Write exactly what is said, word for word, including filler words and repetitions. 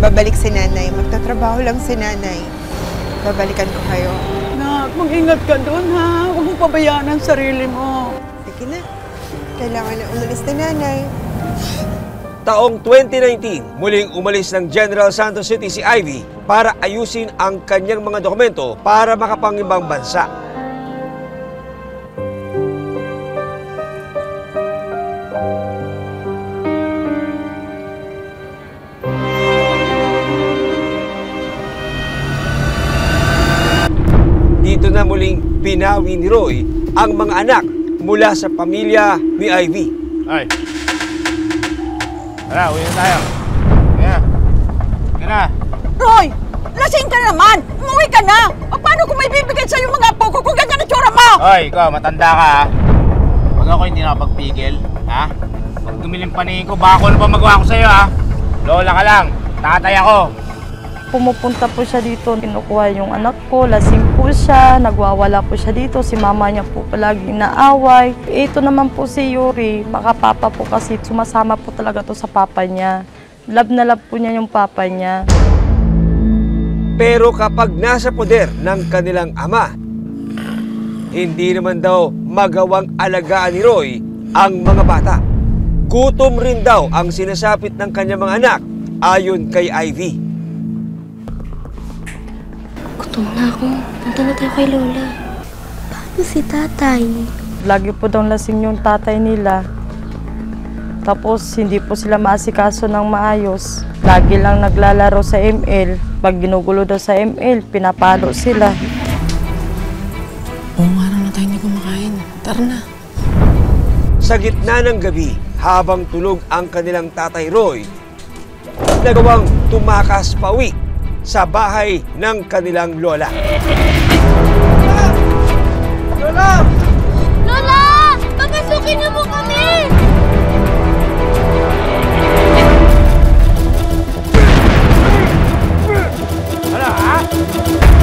babalik si nanay. Magtatrabaho lang si nanay. Babalikan ko kayo. Nak, mag-ingat ka doon ha. Huwag mong pabayaan ang sarili mo. Sige na. Kailangan na umalis na nanay. Taong twenty nineteen, muling umalis ng General Santos City si Ivy para ayusin ang kanyang mga dokumento para makapangibang bansa. Dito na muling binawi ni Roy ang mga anak mula sa pamilya ni Ivy. Ay! Tara, uwi na tayo. Kaya. Kaya na. Roy! Lasing ka naman! Umuwi ka na! O paano kung may bibigyan sa'yo mga apo ko kung ganyan ang tsura mo? Hoy, ikaw, matanda ka ha. Pag ako hindi nakapagpigil, ha? Pag dumiling paningin ko, baka ano pa magawa ko sa'yo ha? Lola ka lang, tatay ako. Pumupunta po siya dito, kinukuha yung anak ko, lasing po siya, nagwawala po siya dito, si mama niya po palaging naaway. Ito naman po si Yuri, makapapa po kasi sumasama po talaga to sa papa niya. Love na love po niya yung papa niya. Pero kapag nasa poder ng kanilang ama, hindi naman daw magawang alagaan ni Roy ang mga bata. Gutom rin daw ang sinasapit ng kanyang mga anak ayon kay Ivy. Gutom na ako. Punta na tayo kay Lola. Paano si tatay? Lagi po daw lasing yung tatay nila. Tapos hindi po sila maasikaso ng maayos. Lagi lang naglalaro sa M L. Pag ginugulo daw sa M L, pinapalo sila. Oo nga na tayo hindi kumakain. Tara na. Sa gitna ng gabi, habang tulog ang kanilang tatay Roy, nagawang tumakas pauwi sa bahay ng kanilang lola. Lola! Lola! Papasukin niyo mo kami! Ano ha?